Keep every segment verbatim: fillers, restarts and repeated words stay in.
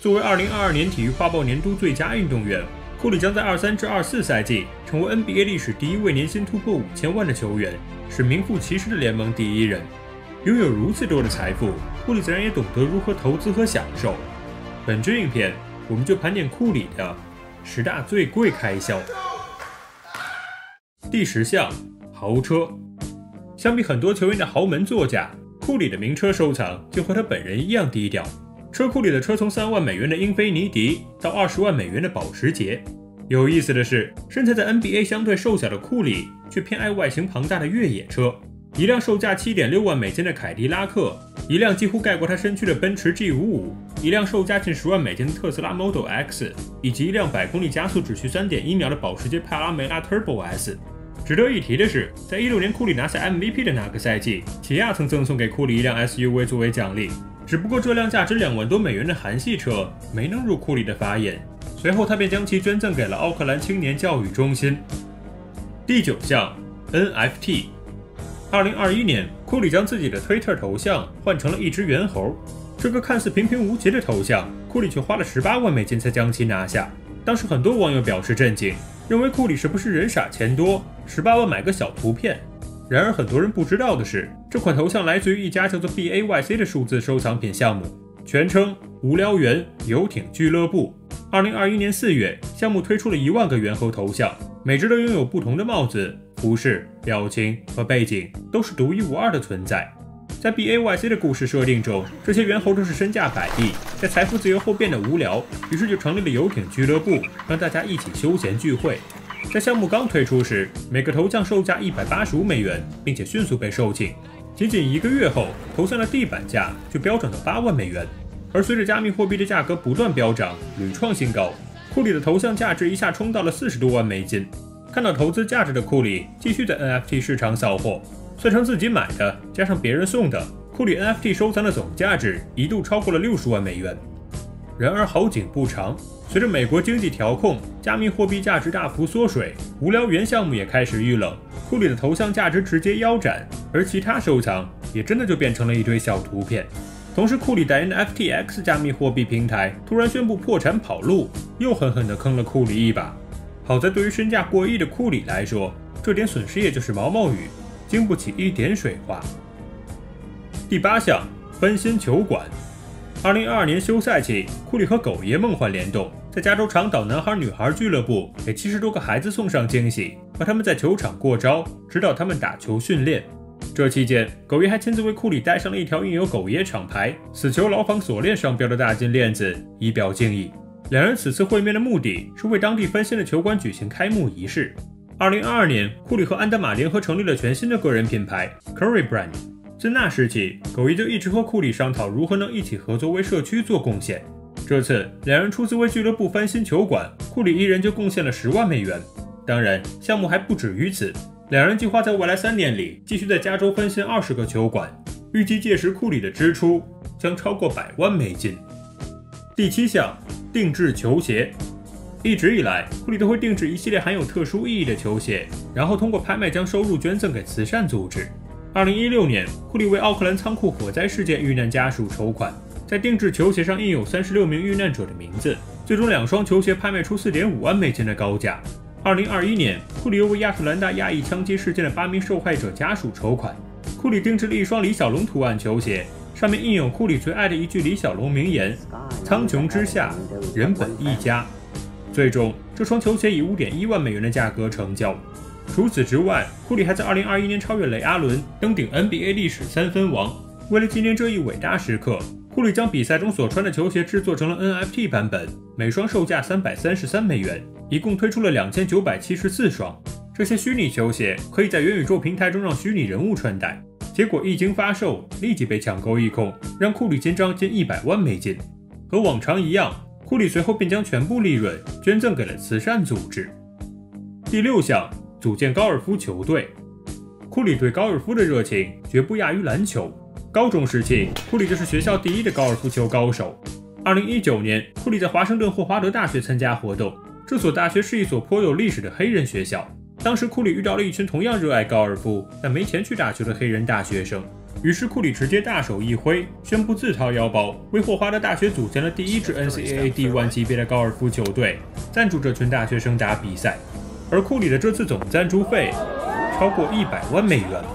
作为二零二二年体育画报年度最佳运动员，库里将在二三至二四赛季成为 N B A 历史第一位年薪突破五千万的球员，是名副其实的联盟第一人。拥有如此多的财富，库里自然也懂得如何投资和享受。本支影片我们就盘点库里的十大最贵开销。第十项，豪车。相比很多球员的豪门座驾，库里的名车收藏就和他本人一样低调。车库里的车从三万美元的英菲尼迪到二十万美元的保时捷。有意思的是，身材在 N B A 相对瘦小的库里，却偏爱外形庞大的越野车。一辆售价 七点六万美金的凯迪拉克，一辆几乎盖过他身躯的奔驰 G 五十五，一辆售价近十万美金的特斯拉 Model X， 以及一辆百公里加速只需 三点一秒的保时捷帕拉梅拉 Turbo S。值得一提的是，在一六年库里拿下 M V P 的那个赛季，起亚曾赠送给库里一辆 S U V 作为奖励，只不过这辆价值两万多美元的韩系车没能入库里的法眼，随后他便将其捐赠给了奥克兰青年教育中心。第九项 N F T。二零二一年，库里将自己的推特头像换成了一只猿猴，这个看似平平无奇的头像，库里却花了十八万美金才将其拿下。当时很多网友表示震惊，认为库里是不是人傻钱多，十八万买个小图片。然而很多人不知道的是，这款头像来自于一家叫做 B A Y C 的数字收藏品项目，全称无聊猿游艇俱乐部。二零二一年四月，项目推出了一万个猿猴头像，每只都拥有不同的帽子、服饰、表情和背景，都是独一无二的存在。在 B A Y C 的故事设定中，这些猿猴都是身价百亿，在财富自由后变得无聊，于是就成立了游艇俱乐部，让大家一起休闲聚会。在项目刚推出时，每个头像售价一百八十五美元，并且迅速被售罄。仅仅一个月后，头像的地板价就飙涨到八万美元。而随着加密货币的价格不断飙涨，屡创新高，库里的头像价值一下冲到了四十多万美金。看到投资价值的库里继续在 N F T 市场扫货，算成自己买的加上别人送的，库里 N F T 收藏的总价值一度超过了六十万美元。然而好景不长，随着美国经济调控，加密货币价值大幅缩水，无聊猿项目也开始遇冷，库里的头像价值直接腰斩，而其他收藏也真的就变成了一堆小图片。同时，库里代言的 F T X 加密货币平台突然宣布破产跑路，又狠狠地坑了库里一把。好在对于身价过亿的库里来说，这点损失也就是毛毛雨，经不起一点水花。第八项，分心球馆。二零二二年休赛期，库里和狗爷梦幻联动，在加州长岛男孩女孩俱乐部给七十多个孩子送上惊喜，和他们在球场过招，指导他们打球训练。这期间，狗爷还亲自为库里戴上了一条印有狗爷厂牌死囚牢房锁链商标的大金链子，以表敬意。两人此次会面的目的是为当地分心的球馆举行开幕仪式。二零二二年，库里和安德玛联合成立了全新的个人品牌 Curry Brand。自那时起，狗爷就一直和库里商讨如何能一起合作为社区做贡献。这次，两人出资为俱乐部翻新球馆，库里一人就贡献了十万美元。当然，项目还不止于此，两人计划在未来三年里继续在加州分新二十个球馆，预计届时库里的支出将超过百万美金。第七项，定制球鞋。一直以来，库里都会定制一系列含有特殊意义的球鞋，然后通过拍卖将收入捐赠给慈善组织。二零一六年，库里为奥克兰仓库火灾事件遇难家属筹款，在定制球鞋上印有三十六名遇难者的名字，最终两双球鞋拍卖出 四点五万美金的高价。二零二一年，库里又为亚特兰大亚裔枪击事件的八名受害者家属筹款，库里定制了一双李小龙图案球鞋，上面印有库里最爱的一句李小龙名言：苍穹之下，人本一家。最终，这双球鞋以 五点一万美元的价格成交。除此之外，库里还在二零二一年超越雷阿伦，登顶 N B A 历史三分王。为了纪念这一伟大时刻，库里将比赛中所穿的球鞋制作成了 N F T 版本，每双售价三百三十三美元，一共推出了两千九百七十四双。这些虚拟球鞋可以在元宇宙平台中让虚拟人物穿戴，结果一经发售，立即被抢购一空，让库里进账近一百万美金。和往常一样，库里随后便将全部利润捐赠给了慈善组织。第六项，组建高尔夫球队。库里对高尔夫的热情绝不亚于篮球。高中时期，库里就是学校第一的高尔夫球高手。二零一九年，库里在华盛顿霍华德大学参加活动，这所大学是一所颇有历史的黑人学校。当时库里遇到了一群同样热爱高尔夫但没钱去打球的黑人大学生， 于是库里直接大手一挥，宣布自掏腰包为霍华德大学组建了第一支 N C A A D 一级别的高尔夫球队，赞助这群大学生打比赛。而库里的这次总赞助费超过一百万美元。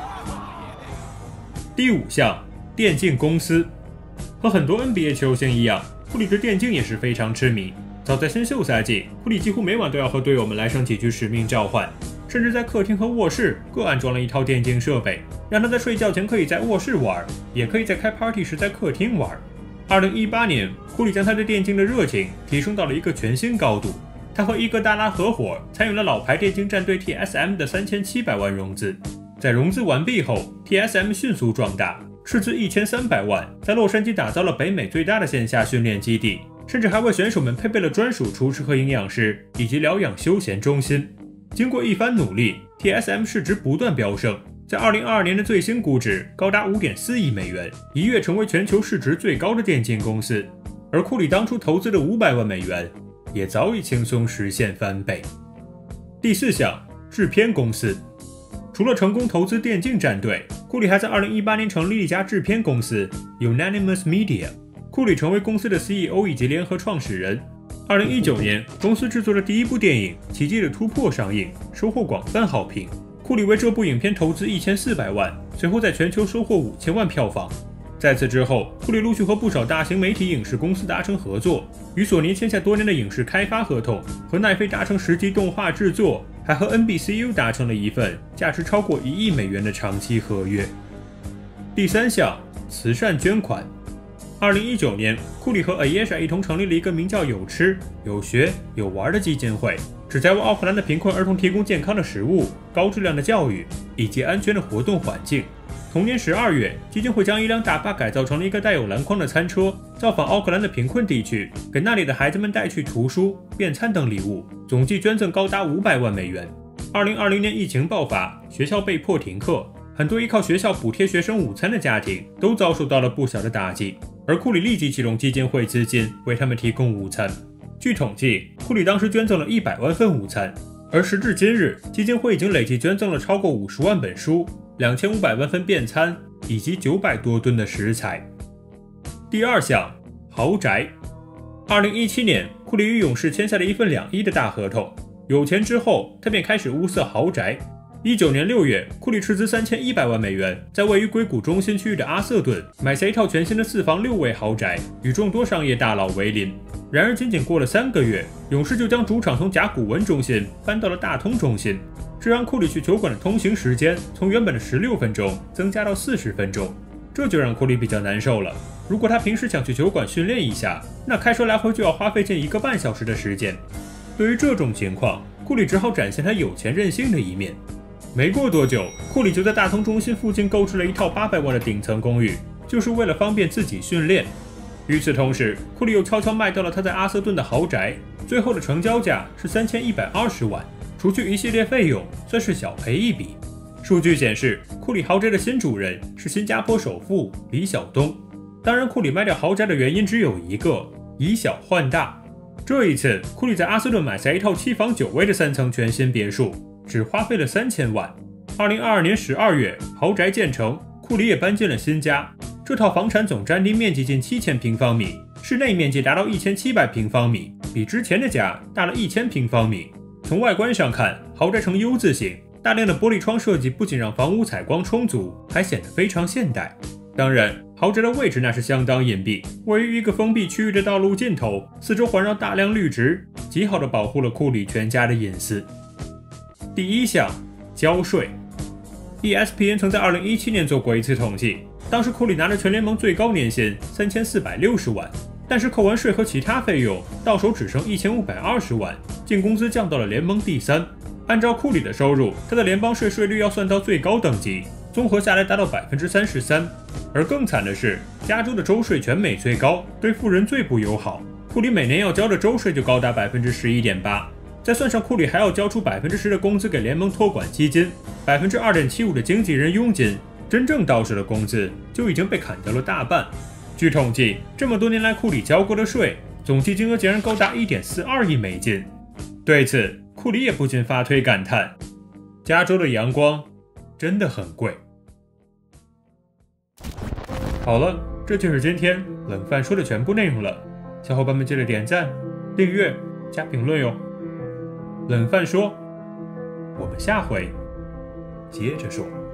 第五项，电竞公司。和很多 N B A 球星一样，库里对电竞也是非常痴迷。早在新秀赛季，库里几乎每晚都要和队友们来上几局使命召唤，甚至在客厅和卧室各安装了一套电竞设备，让他在睡觉前可以在卧室玩，也可以在开 party 时在客厅玩。二零一八年，库里将他对电竞的热情提升到了一个全新高度。他和伊戈达拉合伙参与了老牌电竞战队 T S M 的三千七百万融资。在融资完毕后 ，T S M 迅速壮大，斥资一千三百万，在洛杉矶打造了北美最大的线下训练基地，甚至还为选手们配备了专属厨师和营养师，以及疗养休闲中心。经过一番努力 ，T S M 市值不断飙升，在二零二二年的最新估值高达 五点四亿美元，一跃成为全球市值最高的电竞公司。而库里当初投资的五百万美元，也早已轻松实现翻倍。第四项，制片公司。除了成功投资电竞战队，库里还在二零一八年成立一家制片公司 Unanimous Media。库里成为公司的 C E O 以及联合创始人。二零一九年，公司制作的第一部电影《奇迹的突破》上映，收获广泛好评。库里为这部影片投资一千四百万，随后在全球收获五千万票房。在此之后，库里陆续和不少大型媒体影视公司达成合作，与索尼签下多年的影视开发合同，和奈飞达成十集动画制作，还和 N B C U 达成了一份价值超过一亿美元的长期合约。第三项，慈善捐款。二零一九年，库里和 Ayesha 一同成立了一个名叫有吃有学有玩的基金会，旨在为奥克兰的贫困儿童提供健康的食物、高质量的教育以及安全的活动环境。同年十二月，基金会将一辆大巴改造成了一个带有篮筐的餐车，造访奥克兰的贫困地区，给那里的孩子们带去图书、便餐等礼物，总计捐赠高达五百万美元。二零二零年疫情爆发，学校被迫停课，很多依靠学校补贴学生午餐的家庭都遭受到了不小的打击，而库里立即启动基金会资金，为他们提供午餐。据统计，库里当时捐赠了一百万份午餐，而时至今日，基金会已经累计捐赠了超过五十万本书、两千五百万份便餐以及九百多吨的食材。第二项，豪宅。二零一七年，库里与勇士签下了一份两亿的大合同。有钱之后，他便开始物色豪宅。一九年六月，库里斥资三千一百万美元，在位于硅谷中心区域的阿瑟顿买下一套全新的四房六卫豪宅，与众多商业大佬为邻。然而，仅仅过了三个月，勇士就将主场从甲骨文中心搬到了大通中心，这让库里去球馆的通行时间从原本的十六分钟增加到四十分钟。这就让库里比较难受了。如果他平时想去球馆训练一下，那开车来回就要花费近一个半小时的时间。对于这种情况，库里只好展现他有钱任性的一面。没过多久，库里就在大通中心附近购置了一套八百万的顶层公寓，就是为了方便自己训练。与此同时，库里又悄悄卖掉了他在阿瑟顿的豪宅，最后的成交价是三千一百二十万，除去一系列费用，算是小赔一笔。数据显示，库里豪宅的新主人是新加坡首富李晓东。当然，库里卖掉豪宅的原因只有一个：以小换大。这一次，库里在阿瑟顿买下一套七房九卫的三层全新别墅，只花费了三千万。二零二二年十二月，豪宅建成，库里也搬进了新家。这套房产总占地面积近七千平方米，室内面积达到一千七百平方米，比之前的家大了一千平方米。从外观上看，豪宅呈 U 字形，大量的玻璃窗设计不仅让房屋采光充足，还显得非常现代。当然，豪宅的位置那是相当隐蔽，位于一个封闭区域的道路尽头，四周环绕大量绿植，极好的保护了库里全家的隐私。第一项，交税。E S P N 曾在二零一七年做过一次统计，当时库里拿着全联盟最高年薪三千四百六十万，但是扣完税和其他费用，到手只剩一千五百二十万，净工资降到了联盟第三。按照库里的收入，他的联邦税税率要算到最高等级，综合下来达到 百分之三十三。而更惨的是，加州的州税全美最高，对富人最不友好。库里每年要交的州税就高达 百分之十一点八， 再算上库里还要交出 百分之十 的工资给联盟托管基金， 百分之二点七五 的经纪人佣金，真正到手的工资就已经被砍掉了大半。据统计，这么多年来库里交过的税，总计金额竟然高达 一点四二亿美金。对此，库里也不禁发推感叹：加州的阳光真的很贵。 好了，这就是今天冷饭说的全部内容了。小伙伴们记得点赞、订阅、加评论哟。冷饭说，我们下回接着说。